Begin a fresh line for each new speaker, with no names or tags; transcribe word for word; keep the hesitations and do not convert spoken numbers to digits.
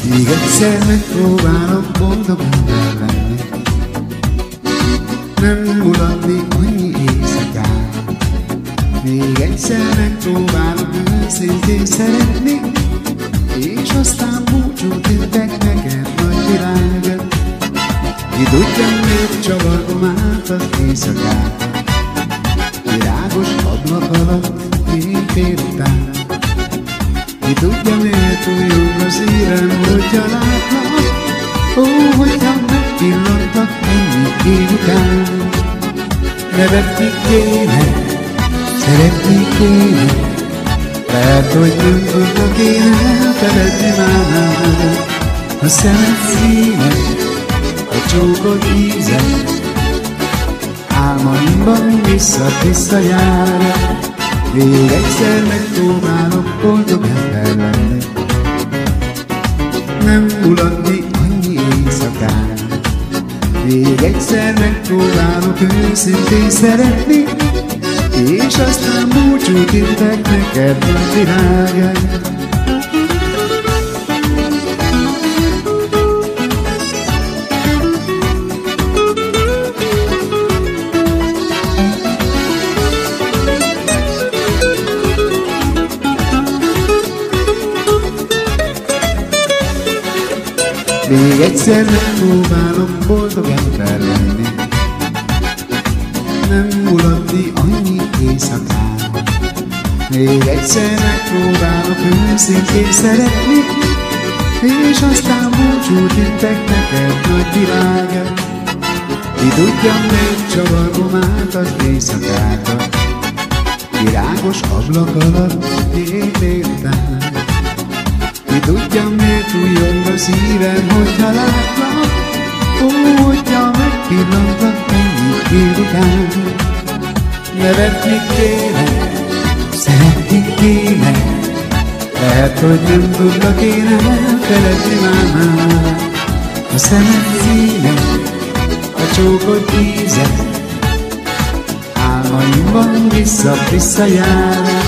Még egyszer megpróbálok boldogan lenni, nem mulatni annyi éjszakán. Még egyszer megpróbálok őszintén szeretni, és aztán búcsút intek neked nagy világ. Ki tudja, miért csavargom át az éjszakát, virágos ablak alatt én félután. Ki tudja, miért újul a szívem, hogyha látlak, ó, hogyha megpillantak ennyi év után. Nevetni kéne, szeretni kéne, lehet, hogy nem tudnak én elfeledni már. A szemed színe, a csókod íze, álmaimban vissza-vissza jár. Még egyszer megpróbálok boldog ember lenni, nem mulatni annyi éjszakán. Még egyszer megpróbálok őszintén szeretni, és aztán búcsút intek neked nagy világ. Még egyszer megpróbálok boldog ember lenni, nem mulatni annyi éjszakán. Még egyszer megpróbálok őszintén szeretni, és aztán búcsút intek neked nagy világ. Ki tudja, miért csavargom át az éjszakákat, virágos ablak alatt én délután. Ki tudja, miért újjong a szívem, hogyha látlak, ó, hogyha megpillantlak ennyi év után. Nevetni kéne, szeretni kéne, lehet, hogy nem tudlak én elfeledni már. A szemed színe, a csókod íze, álmaimban vissza-vissza jár.